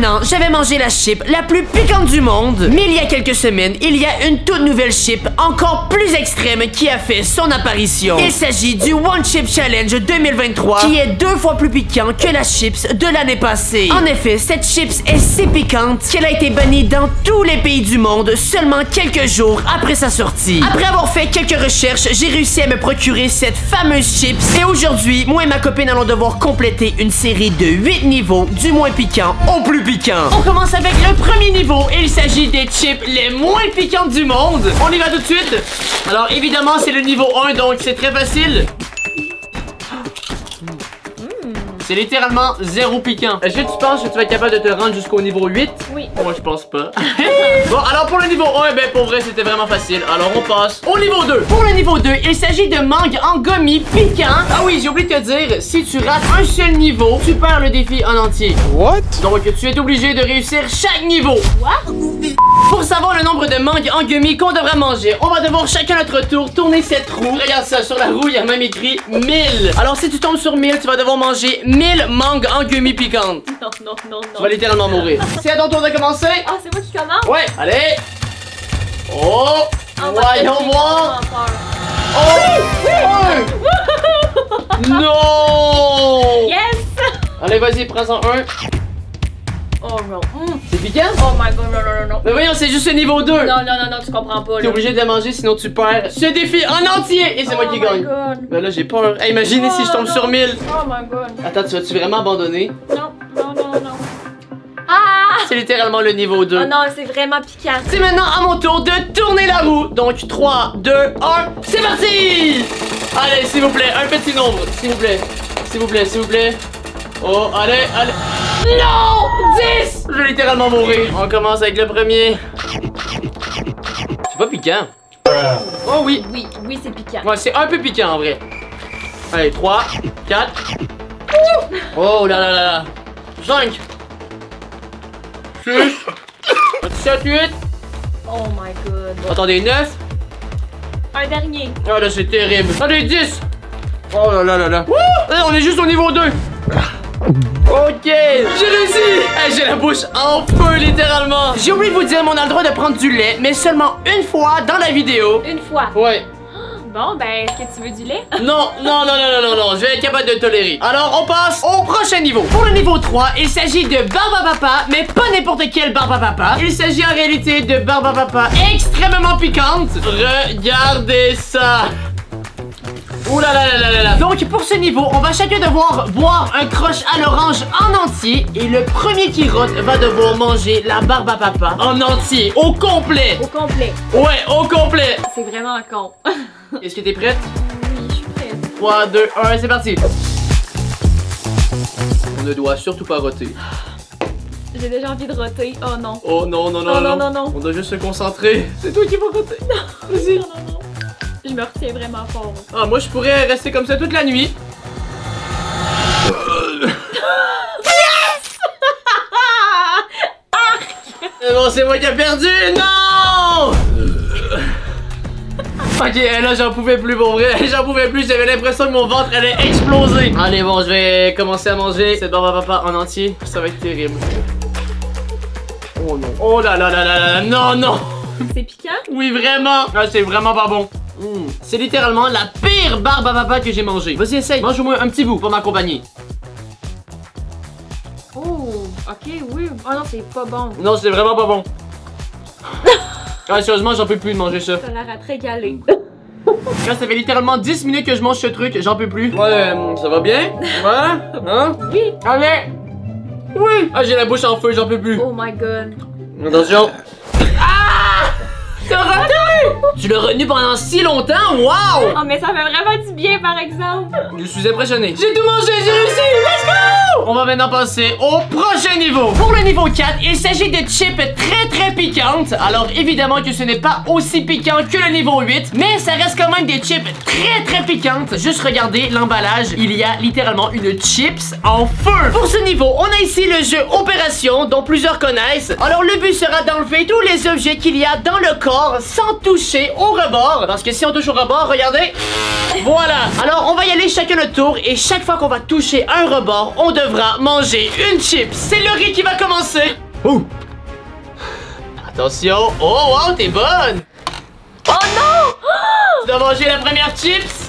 an, j'avais mangé la chip la plus piquante du monde. Mais il y a quelques semaines, il y a une toute nouvelle chip encore plus extrême qui a fait son apparition. Il s'agit du One Chip Challenge 2023 qui est 2 fois plus piquant que la chips de l'année passée. En effet, cette chips est si piquante qu'elle a été bannie dans tous les pays du monde seulement quelques jours après sa sortie. Après avoir fait quelques recherches, j'ai réussi à me procurer cette fameuse chips et aujourd'hui, moi et ma copine allons devoir compléter une série de 8 niveaux du moins piquant au plus piquant. On commence avec le premier niveau et il s'agit des chips les moins piquantes du monde. On y va tout de suite. Alors évidemment c'est le niveau 1 donc c'est très facile. C'est littéralement 0 piquant. Est-ce que tu penses que tu vas être capable de te rendre jusqu'au niveau 8? Oui. Moi je pense pas. Bon alors pour le niveau 1, ben pour vrai c'était vraiment facile. Alors on passe au niveau 2. Pour le niveau 2, il s'agit de mangue en gommi piquant. Ah oui, j'ai oublié de te dire, si tu rates un seul niveau, tu perds le défi en entier. What? Donc tu es obligé de réussir chaque niveau. What? Pour savoir le nombre de mangues en gummy qu'on devrait manger, on va devoir chacun à notre tour tourner cette roue. Regarde ça, sur la roue, il y a même écrit 1000. Alors si tu tombes sur 1000, tu vas devoir manger 1000 mangues en gummy piquantes. Non, non, non, non. Tu vas littéralement mourir. C'est à ton tour de commencer. Ah, c'est moi qui commence? Ouais, allez. Oh, Oh, voyons voir. Oh, non. Yes! Allez, vas-y, prends-en un. Oh non. C'est piquant? Oh my god, non, non, non, non. Mais voyons, c'est juste le niveau 2. Non, non, non, non, tu comprends pas. T'es obligé de le manger, sinon tu perds ce défi en entier. Et c'est moi qui gagne. God. Ben là, j'ai peur. Hey, imaginez si je tombe sur 1000. Oh my god. Attends, tu vas-tu vraiment abandonner? Non, non, non, non. Ah! C'est littéralement le niveau 2. Oh non, c'est vraiment piquant. C'est maintenant à mon tour de tourner la roue. Donc 3, 2, 1, c'est parti! Allez, s'il vous plaît, un petit nombre. S'il vous plaît. S'il vous plaît, s'il vous plaît. Oh, allez, allez. Non! 10! Je vais littéralement mourir. On commence avec le premier. C'est pas piquant. Oh oui. Oui, oui, c'est piquant. Ouais, c'est un peu piquant en vrai. Allez, 3, 4. Oh là là là là. 5. 6. 7, 8. Oh my god. Attendez, 9. Un dernier. Oh là, c'est terrible. Attendez, 10. Oh là là là là. On est juste au niveau 2. Ok, j'ai réussi. Hey, j'ai la bouche en feu littéralement. J'ai oublié de vous dire, mais on a le droit de prendre du lait, mais seulement une fois dans la vidéo. Une fois. Ouais. Bon, ben, est-ce que tu veux du lait? Non, non, non, non, non, non, non, je vais être capable de tolérer. Alors, on passe au prochain niveau. Pour le niveau 3, il s'agit de Barbapapa, mais pas n'importe quel Barbapapa. Il s'agit en réalité de Barbapapa extrêmement piquante. Regardez ça. Ouh là là là là là là. Donc pour ce niveau, on va chacun devoir boire un croche à l'orange en entier. Et le premier qui rote va devoir manger la Barbapapa en entier, au complet. Au complet. Ouais, au complet. C'est vraiment con. Est-ce que t'es prête? Oui, je suis prête. 3, 2, 1, c'est parti. On ne doit surtout pas roter. J'ai déjà envie de roter. Oh non. Oh non, non, non, Oh non, non, non. On doit juste se concentrer. C'est toi qui vas roter. Vas-y. Non, non, non. Je me retiens vraiment fort. Ah, moi je pourrais rester comme ça toute la nuit. Bon, c'est moi qui ai perdu. Non. Ok, là j'en pouvais plus pour vrai. J'en pouvais plus, j'avais l'impression que mon ventre allait exploser. Allez, bon, je vais commencer à manger cette Barbapapa en entier. Ça va être terrible. Oh non. Oh là là là là là. Non, non. C'est piquant? Oui, vraiment. Ah, c'est vraiment pas bon. C'est littéralement la pire Barbapapa que j'ai mangée. Vas-y, essaye. Mange-moi un petit bout pour m'accompagner. Oh, ok, oui. Oh non, c'est pas bon. Non, c'est vraiment pas bon. Ah, sérieusement, j'en peux plus de manger ça. Ça a l'air à te régaler. Là, ça fait littéralement 10 minutes que je mange ce truc, j'en peux plus. Ouais, ça va bien? Ouais? Hein? Oui. Allez! Oui! Ah, j'ai la bouche en feu, j'en peux plus. Oh my god. Attention. Ah! T'as raté! Tu l'as retenu pendant si longtemps? Wow! Oh, mais ça fait vraiment du bien, par exemple. Je suis impressionné. J'ai tout mangé, j'ai réussi! Let's go! On va maintenant passer au prochain niveau. Pour le niveau 4, il s'agit de chips très très piquantes. Alors évidemment que ce n'est pas aussi piquant que le niveau 8, mais ça reste quand même des chips très très piquantes. Juste regardez l'emballage, il y a littéralement une chips en feu. Pour ce niveau, on a ici le jeu Opération, dont plusieurs connaissent. Alors le but sera d'enlever tous les objets qu'il y a dans le corps sans toucher toucher au rebord. Parce que si on touche au rebord, regardez. Voilà. Alors, on va y aller chacun notre tour. Et chaque fois qu'on va toucher un rebord, on devra manger une chip. C'est Laurie qui va commencer. Ouh. Attention. Oh, wow, t'es bonne. Oh non! Tu dois manger la première chips.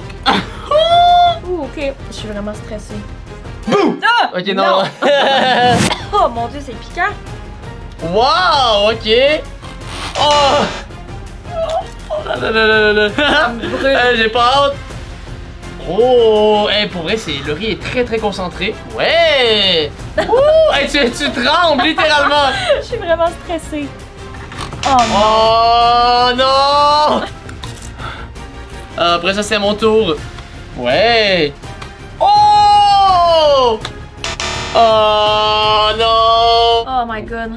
Ouh, ok. Je suis vraiment stressée. Boum. Ah! Ok, non. Oh mon dieu, c'est piquant. Wow, ok. Oh. Oh là là là là là. Ça me brûle. J'ai pas hâte. Oh, hey, pour vrai, Laurie est très très concentrée. Ouais. Ouh, hey, tu trembles littéralement. Je suis vraiment stressée. Oh non. Oh non. Après ça, c'est mon tour. Ouais. Oh. Oh non. Oh my god.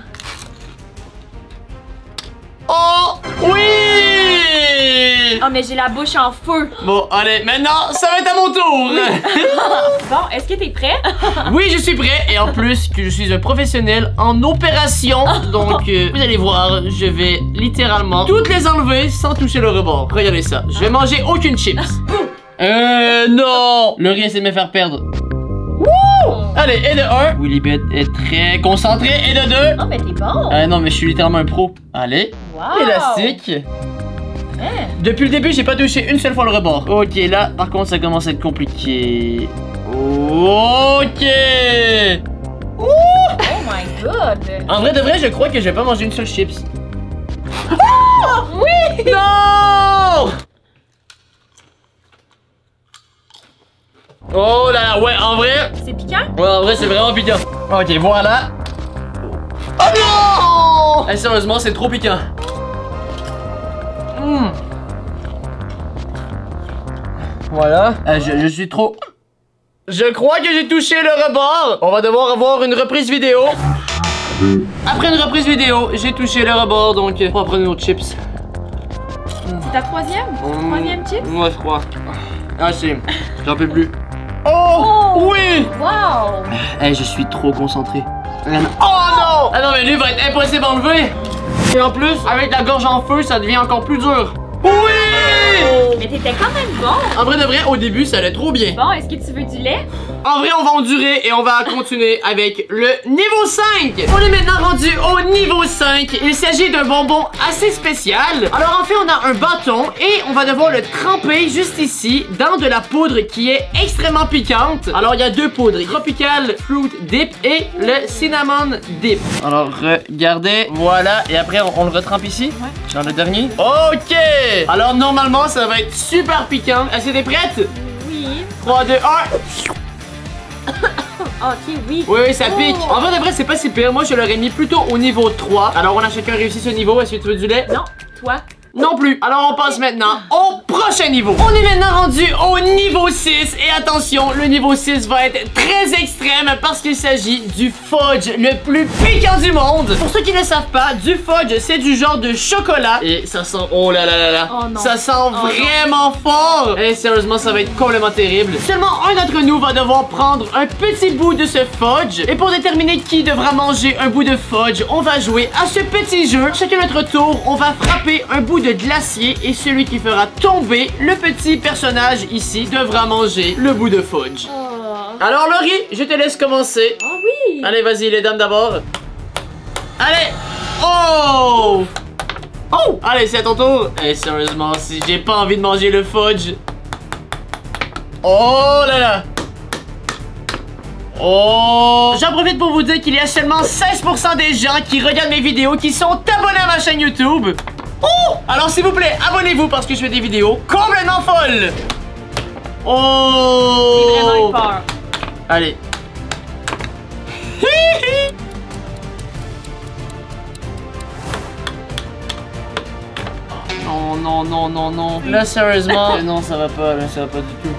Oh oui. Oh mais j'ai la bouche en feu. Bon, allez, maintenant, ça va être à mon tour. Bon, est-ce que t'es prêt? Oui, je suis prêt. Et en plus, que je suis un professionnel en opération. Donc, vous allez voir, je vais littéralement toutes les enlever sans toucher le rebord. Regardez ça. Je vais manger aucune chips. Non. Laurie essaie de me faire perdre. Wouh! Allez, et de 1. Willibet est très concentré. Et de 2. Oh mais t'es bon. Non, mais je suis littéralement un pro. Allez. Wow. Élastique. Hein? Depuis le début, j'ai pas touché une seule fois le rebord. Ok, là, par contre, ça commence à être compliqué. Ok. Ouh! Oh my god. En vrai de vrai, je crois que je vais pas manger une seule chips. Oh, oui! Non! Oh là là, ouais, en vrai. C'est piquant? Ouais, en vrai, c'est vraiment piquant. Ok, voilà. Oh non! Sérieusement, c'est trop piquant. Voilà. Je suis trop... Je crois que j'ai touché le rebord. On va devoir avoir une reprise vidéo. Après une reprise vidéo, j'ai touché le rebord, donc on va prendre nos chips. C'est ta troisième? Troisième chip? Moi, je crois. Ah, si. J'en peux plus. Oh! Oui! Wow! Hey, je suis trop concentré. Oh non! Ah non, mais lui va être impossible à enlever. Et en plus, avec la gorge en feu, ça devient encore plus dur. Oui! Mais t'étais quand même bon! En vrai de vrai, au début, ça allait trop bien. Bon, est-ce que tu veux du lait? En vrai, on va endurer et on va continuer avec le niveau 5. On est maintenant rendu au niveau 5. Il s'agit d'un bonbon assez spécial. Alors en fait, on a un bâton et on va devoir le tremper juste ici dans de la poudre qui est extrêmement piquante. Alors il y a deux poudres, Tropical Fruit Dip et le Cinnamon Dip. Alors regardez, voilà. Et après, on le retrempe ici, dans le dernier. Ok. Alors normalement, ça va être super piquant. Est-ce que t'es prête? Oui. 3, 2, 1. Ok, oui. Oui, ça pique. En vrai, de vrai, c'est pas si pire. Moi, je l'aurais mis plutôt au niveau 3. Alors, on a chacun réussi ce niveau. Est-ce que tu veux du lait? Non, toi. Non plus. Alors, on passe maintenant au prochain niveau. On est maintenant rendu au niveau 6. Et attention, le niveau 6 va être très extrême parce qu'il s'agit du fudge le plus piquant du monde. Pour ceux qui ne savent pas, du fudge, c'est du genre de chocolat. Et ça sent... Oh là là là là. Oh non. Ça sent vraiment fort. Et sérieusement, ça va être complètement terrible. Seulement un d'entre nous va devoir prendre un petit bout de ce fudge. Et pour déterminer qui devra manger un bout de fudge, on va jouer à ce petit jeu. Chacun notre tour, on va frapper un bout de glacier et celui qui fera tomber le petit personnage ici devra manger le bout de fudge. Oh. Alors Laurie, je te laisse commencer. Oh oui. Allez, vas-y, les dames d'abord. Allez. Oh. Oh. Allez, c'est à ton tour. Eh, sérieusement, si j'ai pas envie de manger le fudge. Oh là là. Oh. J'en profite pour vous dire qu'il y a seulement 16% des gens qui regardent mes vidéos qui sont abonnés à ma chaîne YouTube. Oh! Alors s'il vous plaît, abonnez-vous parce que je fais des vidéos complètement folles. Oh! J'ai vraiment eu peur. Allez. Non, non, non, non, non. Là, sérieusement, non, ça va pas, là, ça va pas du tout.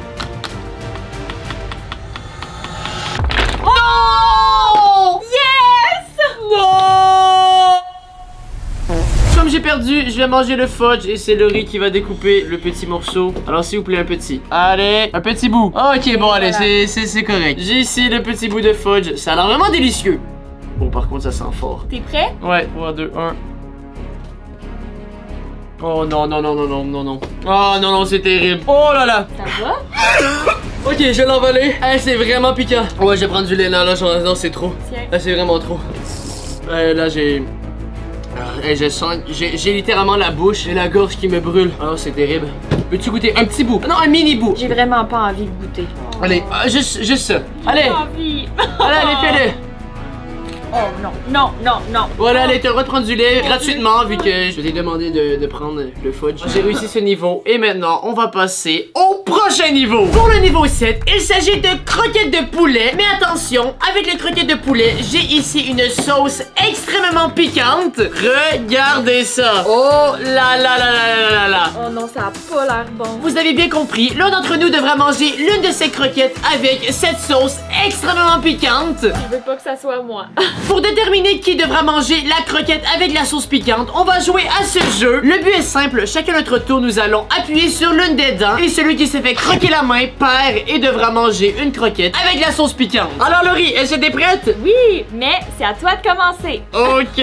Non! Yes! Non! Comme j'ai perdu, je vais manger le fudge et c'est Laurie qui va découper le petit morceau. Alors s'il vous plaît, un petit. Allez, un petit bout. Ok, bon, allez, Voilà. c'est correct. J'ai ici le petit bout de fudge. Ça a l'air vraiment délicieux. Bon, par contre, ça sent fort. T'es prêt? Ouais, 3, 2, 1. Oh non, non, non, non, non, non, non. Oh non, non, c'est terrible. Oh là là. Ça va? Ok, je vais l'envoler. C'est vraiment piquant. Ouais, je vais prendre du lait. Là, non, c'est trop. Tiens. Là, c'est vraiment trop. Là, j'ai... je sens... J'ai littéralement la bouche et la gorge qui me brûle. Oh, c'est terrible. Peux-tu goûter un petit bout? Non, un mini bout. J'ai vraiment pas envie de goûter. Allez, juste ça. Allez. J'ai pas envie. Allez, fais-le. Oh non, non, non, non. Voilà, allez, t'as le droit de prendre du lait gratuitement vu que je t'ai demandé de prendre le fudge. J'ai réussi ce niveau et maintenant on va passer au prochain niveau. Pour le niveau 7, il s'agit de croquettes de poulet. Mais attention, avec les croquettes de poulet, j'ai ici une sauce extrêmement piquante. Regardez ça. Oh là là là là là là. Oh non, ça a pas l'air bon. Vous avez bien compris, l'un d'entre nous devra manger l'une de ces croquettes avec cette sauce extrêmement piquante. Je veux pas que ça soit moi. Pour déterminer qui devra manger la croquette avec la sauce piquante, on va jouer à ce jeu. Le but est simple, chacun notre tour, nous allons appuyer sur l'une des dents et celui qui s'est fait croquer la main perd et devra manger une croquette avec la sauce piquante. Alors Laurie, est-ce que t'es prête? Oui, mais c'est à toi de commencer. Ok.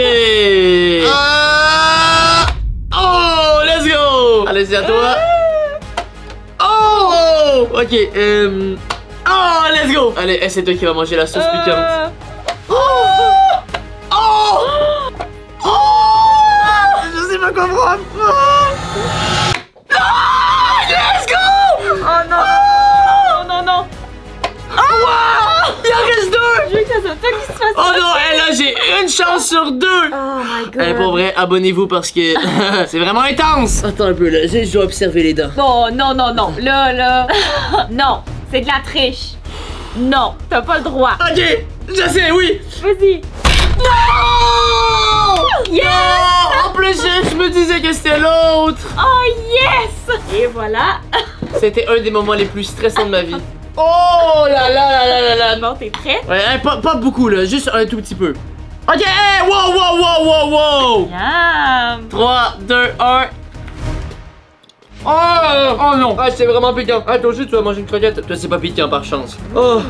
Oh, let's go. Allez, c'est à toi. Oh, ok. Oh, let's go. Allez, c'est toi qui vas manger la sauce piquante. Oh! Oh! Oh! Je sais pas quoi prendre. Ah! Let's go! Oh non! Oh non, non! Wow! Il en reste deux! Je veux que ça soit toi qui se fasse. Oh non, là j'ai une chance sur deux! Oh my god! Pour vrai, abonnez-vous parce que c'est vraiment intense! Attends un peu là, je dois observer les dents. Non, non, non, non. Là. Non, c'est de la triche. Non, t'as pas le droit. Ok, je sais, oui! Vas-y. Non! Yes! Non! En plus, je me disais que c'était l'autre! Oh yes! Et voilà. C'était un des moments les plus stressants de ma vie. Oh là là là là là là! Bon, t'es prêt? Ouais, pas beaucoup là, juste un tout petit peu. Ok, hey, wow, wow, wow, wow, wow! Yum! 3, 2, 1. Oh non! Ah, c'est vraiment piquant. Ah, toi aussi, tu vas manger une croquette. Toi, c'est pas piquant par chance. Oh!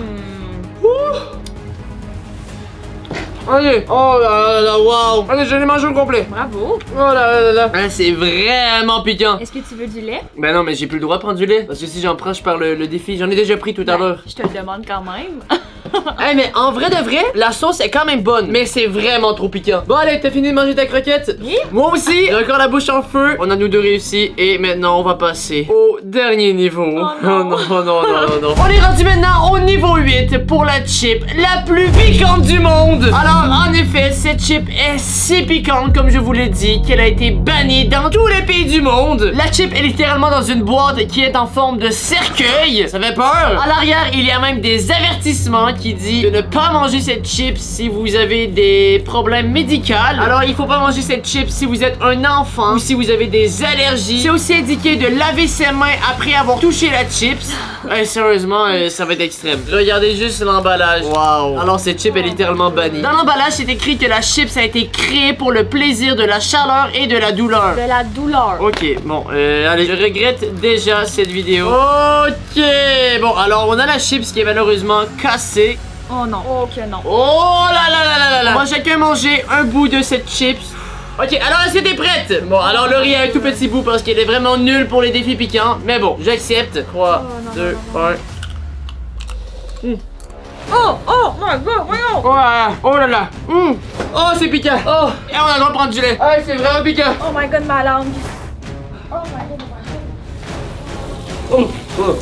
Allez! Oh là là là, wow! Allez, je l'ai mangé au complet. Bravo! Oh là là là là. Ah, c'est vraiment piquant. Est-ce que tu veux du lait? Ben non, mais j'ai plus le droit de prendre du lait. Parce que si j'en prends, je perds le défi. J'en ai déjà pris tout à l'heure. Je te le demande quand même. Hey, mais en vrai de vrai, la sauce est quand même bonne. Mais c'est vraiment trop piquant. Bon, allez, t'as fini de manger ta croquette? Oui. Moi aussi. J'ai encore la bouche en feu. On a nous deux réussi. Et maintenant, on va passer au dernier niveau. Oh non, non, non, non, non. On est rendu maintenant au niveau 8 pour la chip la plus piquante du monde. Alors, en effet, cette chip est si piquante, comme je vous l'ai dit, qu'elle a été bannie dans tous les pays du monde. La chip est littéralement dans une boîte qui est en forme de cercueil. Ça fait peur. À l'arrière, il y a même des avertissements qui dit de ne pas manger cette chip si vous avez des problèmes médicaux. Alors, il faut pas manger cette chip si vous êtes un enfant ou si vous avez des allergies. C'est aussi indiqué de laver ses mains après avoir touché la chips. Sérieusement, ça va être extrême. Regardez juste l'emballage. Wow. Alors, cette chip est littéralement bannie. Dans l'emballage, c'est écrit que la chips a été créée pour le plaisir de la chaleur et de la douleur. De la douleur. Ok, bon, allez, je regrette déjà cette vidéo. Ok, bon, alors on a la chips qui est malheureusement cassée. Oh non. Oh que non. Oh là là là là là là. On va chacun manger un bout de cette chips. Ok, alors est-ce que t'es prête? Bon, alors Laurie a un tout petit bout parce qu'elle est vraiment nulle pour les défis piquants. Mais bon, j'accepte. 3, 2, 1. Oh, oh, my god, voyons. Oh là là. Oh, c'est piquant. Oh, et on a le droit de prendre du lait. Ah, c'est vraiment piquant. Oh my god, ma langue. Oh my god, Oh.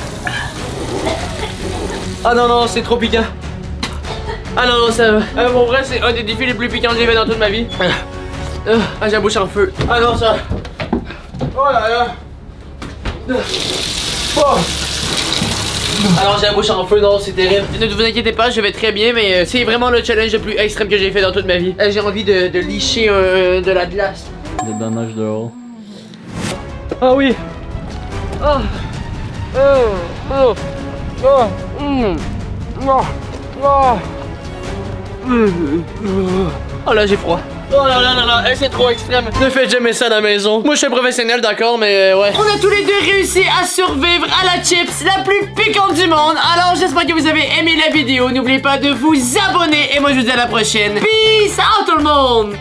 Ah non, non, c'est trop piquant. Ah non, non, ça va. Bon, vrai, c'est un des défis les plus piquants que j'ai fait dans toute ma vie. Ah, j'ai la bouche en feu. Ah non, ça. Oh là là. Oh. Alors, j'ai la bouche en feu, non, c'est terrible. Ne vous inquiétez pas, je vais très bien, mais c'est vraiment le challenge le plus extrême que j'ai fait dans toute ma vie. J'ai envie de licher de la glace. Des dommages dehors. Ah oui. Oh. Oh. Oh. Oh. Oh. Oh là, j'ai froid. Oh là là là là, c'est trop extrême. Ne faites jamais ça à la maison. Moi, je suis un professionnel, d'accord, mais ouais. On a tous les deux réussi à survivre à la chips la plus piquante du monde. Alors, j'espère que vous avez aimé la vidéo. N'oubliez pas de vous abonner. Et moi, je vous dis à la prochaine. Peace out, tout le monde.